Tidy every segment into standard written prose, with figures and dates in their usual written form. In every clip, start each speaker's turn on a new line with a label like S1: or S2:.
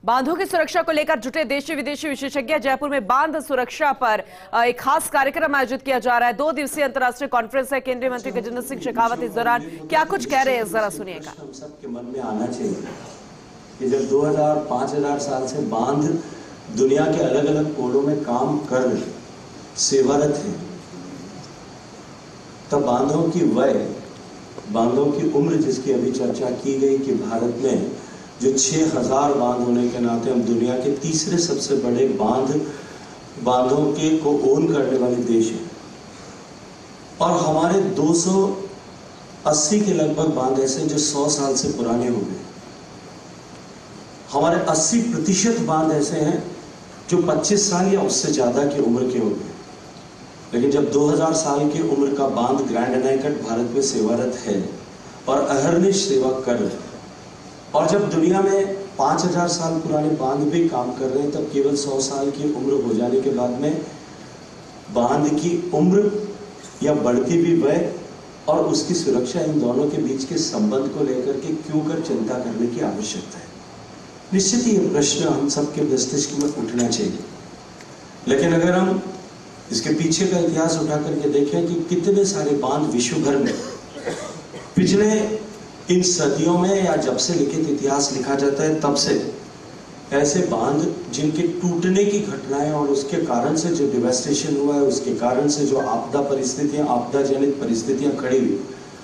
S1: बांधों की सुरक्षा को लेकर जुटे देशी विदेशी विशेषज्ञ। जयपुर में बांध सुरक्षा पर एक खास कार्यक्रम आयोजित किया जा रहा है। 2 दिवसीय अंतर्राष्ट्रीय कॉन्फ्रेंस है। केंद्रीय मंत्री गजेंद्र सिंह शेखावत इस दौरान क्या कुछ कह रहे हैं, जरा सुनिएगा।
S2: हम सबके मन में आना चाहिए कि जब 2000-5000 साल से बांध दुनिया के अलग अलग कोनों में काम कर रहे, सेवारत है, तब बांधों की वय, बांधों की उम्र जिसकी अभी चर्चा की गई कि भारत में जो 6000 बांध होने के नाते हम दुनिया के तीसरे सबसे बड़े बांधों के को ओन करने वाले देश हैं। और हमारे 280 के लगभग बांध ऐसे जो 100 साल से पुराने हो गए। हमारे 80% बांध ऐसे हैं जो 25 साल या उससे ज्यादा की उम्र के हो गए। लेकिन जब 2000 साल की उम्र का बांध ग्रैंड एनाकट भारत में सेवारत है और अहर्निश सेवा कर रहे हैं, और जब दुनिया में 5000 साल पुराने बांध भी काम कर रहे हैं, तब केवल 100 साल की उम्र हो जाने के बाद में बांध की उम्र या बढ़ती भी वय और उसकी सुरक्षा, इन दोनों के बीच के संबंध को लेकर के क्यों कर चिंता करने की आवश्यकता है। निश्चित ही ये प्रश्न हम सबके मस्तिष्क में उठना चाहिए। लेकिन अगर हम इसके पीछे का इतिहास उठा करके देखें कि कितने सारे बांध विश्व भर में पिछले इन सदियों में या जब से लिखित इतिहास लिखा जाता है तब से ऐसे बांध जिनके टूटने की घटनाएं और उसके कारण से जो डिवेस्टेशन हुआ है, उसके कारण से जो आपदा जनित परिस्थितियां खड़ी हुई,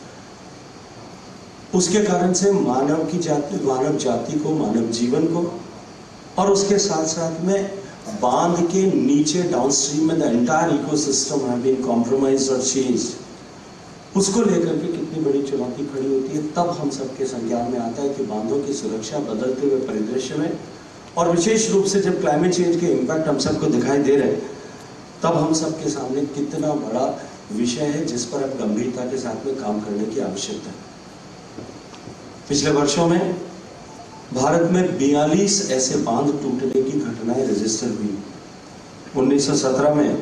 S2: उसके कारण से मानव जाति को, मानव जीवन को, और उसके साथ साथ में बांध के नीचे डाउनस्ट्रीम में the entire ecosystem have been compromised और चेंज्ड, उसको लेकर के कितनी बड़ी चुनौती खड़ी होती है। तब हम सबके संज्ञान में आता है कि बांधों की सुरक्षा बदलते हुए परिदृश्य में, और विशेष रूप से जब क्लाइमेट चेंज के इम्पैक्ट हम सबको दिखाई दे रहे हैं, तब हम सबके सामने कितना बड़ा विषय है जिस पर अब गंभीरता के साथ में काम करने की आवश्यकता है। पिछले वर्षों में भारत में 42 ऐसे बांध टूटने की घटनाएं रजिस्टर हुई। 1917 में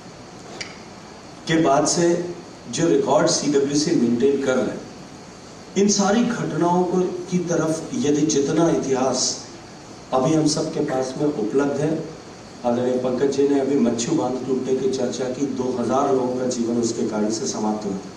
S2: के बाद से जो रिकॉर्ड CWC मेंटेन कर रहे हैं, इन सारी घटनाओं को की तरफ यदि जितना इतिहास अभी हम सबके पास में उपलब्ध है, आदरणीय पंकज जी ने अभी मच्छू बांध टूटने की चर्चा की, 2000 लोगों का जीवन उसके कारण से समाप्त हुआ।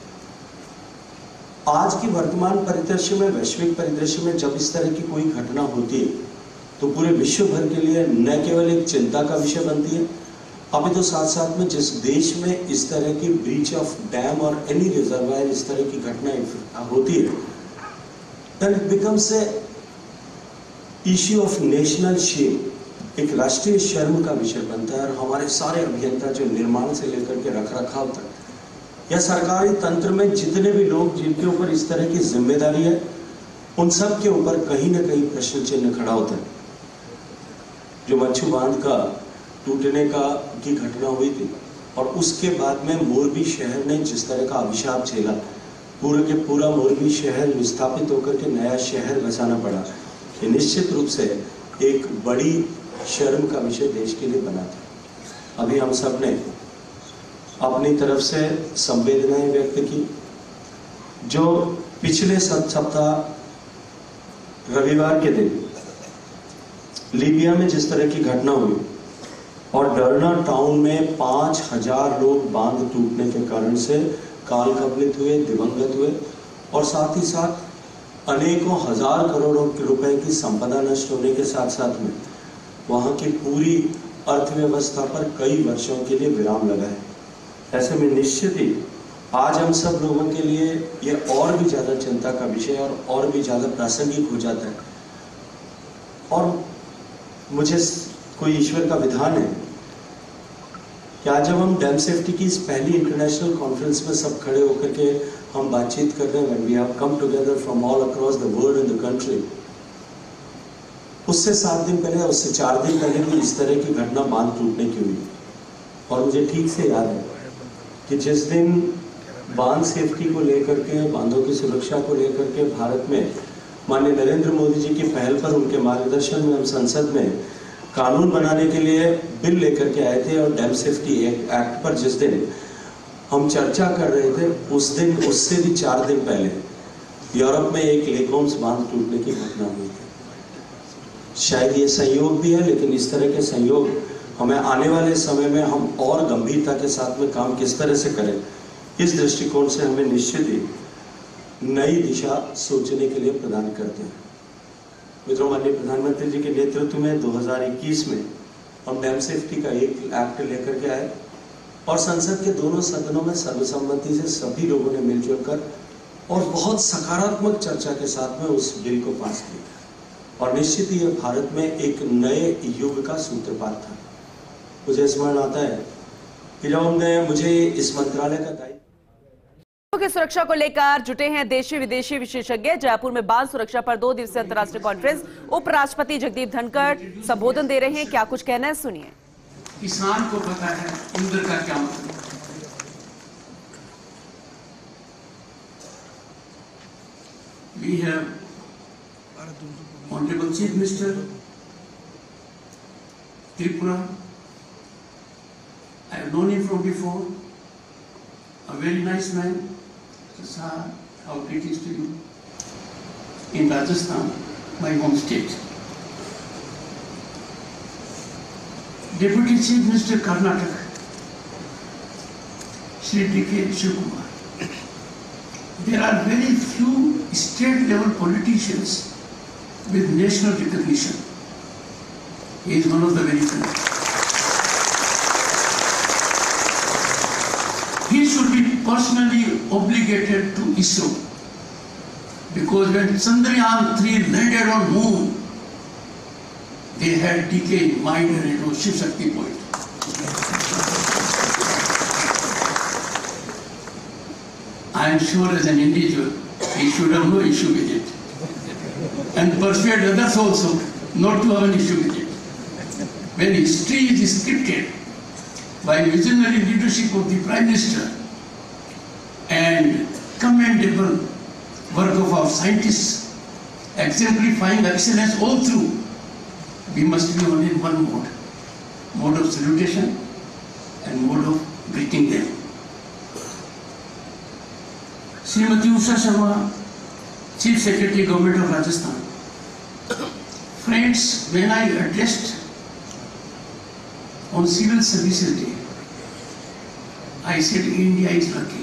S2: आज की वर्तमान परिदृश्य में, वैश्विक परिदृश्य में जब इस तरह की कोई घटना होती है तो पूरे विश्व भर के लिए न केवल एक चिंता का विषय बनती है, अभी तो साथ साथ में जिस देश में इस तरह की ब्रीच ऑफ डैम और एनी रिजर्वायर इस तरह की घटनाएं होती है, then it becomes a issue of national shame, एक राष्ट्रीय शर्म का विषय बनता है। और हमारे सारे अभियंता जो निर्माण से लेकर के रखरखाव तक या सरकारी तंत्र में जितने भी लोग जिनके ऊपर इस तरह की जिम्मेदारी है, उन सब के ऊपर कहीं ना कहीं प्रश्न चिन्ह खड़ा होता है। जो मच्छू बांध का टूटने की घटना हुई थी और उसके बाद में मोरबी शहर ने जिस तरह का अभिशाप झेला, पूरा मोरबी शहर विस्थापित होकर के नया शहर बसाना पड़ा, ये निश्चित रूप से एक बड़ी शर्म का विषय देश के लिए बना था। अभी हम सब ने अपनी तरफ से संवेदनाएं व्यक्त की। जो पिछले सप्ताह रविवार के दिन लीबिया में जिस तरह की घटना हुई और डरना टाउन में 5000 लोग बांध टूटने के कारण से काल कबलित हुए, दिवंगत हुए, और साथ ही साथ अनेकों हजार करोड़ों रुपए की संपदा नष्ट होने के साथ साथ में वहां की पूरी अर्थव्यवस्था पर कई वर्षों के लिए विराम लगा है। ऐसे में निश्चित ही आज हम सब लोगों के लिए ये और भी ज्यादा चिंता का विषय और भी ज्यादा प्रासंगिक हो जाता है। और मुझे कोई ईश्वर का विधान है कि आज जब हम डैम सेफ्टी की इस पहली इंटरनेशनल कॉन्फ्रेंस में सब खड़े होकर के हम बातचीत कर रहे हैं, we have come together from all across the world in the country, उससे 7 दिन पहले, उससे 4 दिन पहले भी इस तरह की घटना बांध टूटने की हुई। और मुझे ठीक से याद है कि जिस दिन बांध सेफ्टी को लेकर के, बांधों की सुरक्षा को लेकर के भारत में माननीय नरेंद्र मोदी जी की पहल पर, उनके मार्गदर्शन में हम संसद में कानून बनाने के लिए बिल लेकर के आए थे, और डैम सेफ्टी एक्ट पर जिस दिन हम चर्चा कर रहे थे, उस दिन उससे भी 4 दिन पहले यूरोप में एक लेक होम्स बांध टूटने की घटना हुई थी। शायद ये संयोग भी है, लेकिन इस तरह के संयोग हमें आने वाले समय में हम और गंभीरता के साथ में काम किस तरह से करें, इस दृष्टिकोण से हमें निश्चित ही नई दिशा सोचने के लिए प्रदान करते हैं। मित्रों, माननीय प्रधानमंत्री जी के नेतृत्व में 2021 में हम डैम सेफ्टी का एक एक्ट लेकर के आए और संसद के दोनों सदनों में सर्वसम्मति से सभी लोगों ने मिलजुल कर और बहुत सकारात्मक चर्चा के साथ में उस बिल को पास किया और निश्चित ही भारत में एक नए युग का सूत्रपात था। मुझे स्मरण आता है कि जब हमने मुझे इस मंत्रालय का दायित्व
S1: की सुरक्षा को लेकर जुटे हैं देशी विदेशी विशेषज्ञ। जयपुर में बांध सुरक्षा पर 2 दिवसीय अंतर्राष्ट्रीय कॉन्फ्रेंस उपराष्ट्रपति जगदीप धनखड़ संबोधन दे रहे हैं। क्या कुछ कहना है, सुनिए।
S3: किसान को पता है इंद्र का क्या मतलब। We have Honorable Chief Minister Tripura. I have known him from before. A very nice man. Sir, how greetings to you. In Rajasthan, my home state. Deputy Chief Minister Karnataka, Shri D.K. Shivakumar. There are very few state level politicians with national recognition. He is one of the very few. He should be personally obligated to ISRO, because when Chandrayaan 3 landed on moon, they had DK in mind and it was Shiv Shakti point. I am sure as an individual, he should have no issue with it. And persuade others also not to have an issue with it. When history is scripted by visionary leadership of the Prime Minister and commendable work of our scientists, exemplifying excellence all through, we must be only in one mode of salutation and mode of greeting them. Srimati Usha Sharma, Chief Secretary, Government of Rajasthan. Friends, when I addressed on Civil Services Day, I said India is lucky.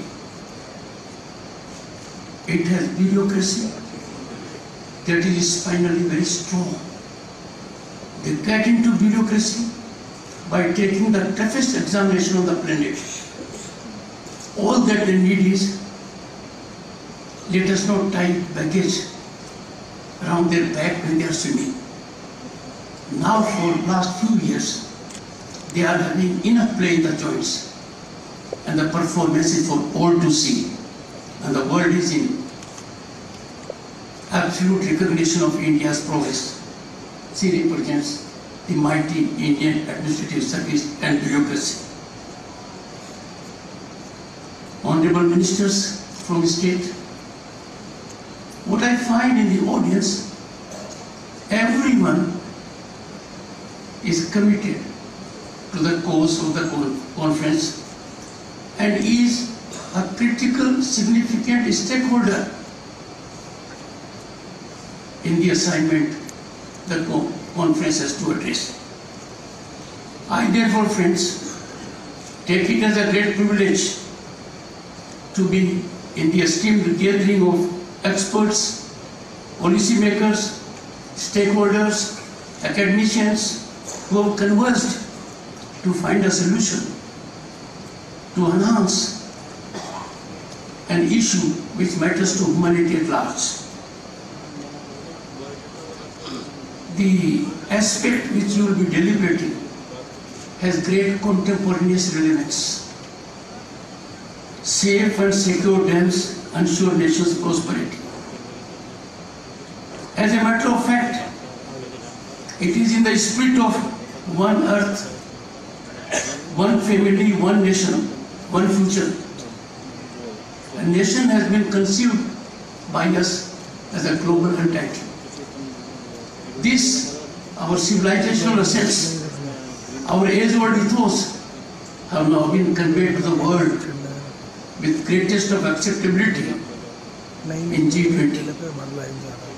S3: It has bureaucracy that is spinally very strong. They get into bureaucracy by taking the toughest examination on the planet. All that they need is, let us not tie baggage around their back when they are swimming. Now for the last few years, they are having enough play in the joints and the performance is for all to see. And the world is in absolute recognition of India's progress. She represents the mighty Indian administrative service and bureaucracy. Honorable ministers from the state, what I find in the audience, everyone is committed to the cause of the conference and is a critical, significant stakeholder in the assignment the conference has to address. I therefore, friends, take it as a great privilege to be in the esteemed gathering of experts, policymakers, stakeholders, academicians who have conversed to find a solution to enhance an issue which matters to humanity at large. The aspect which you will be deliberating has great contemporaneous relevance. Safe and secure dams ensure nation's prosperity. As a matter of fact, it is in the spirit of one earth, one family, one nation, one future. A nation has been conceived by us as a global entity. This, our civilizational assets, our age-old ethos, have now been conveyed to the world with greatest of acceptability in G20.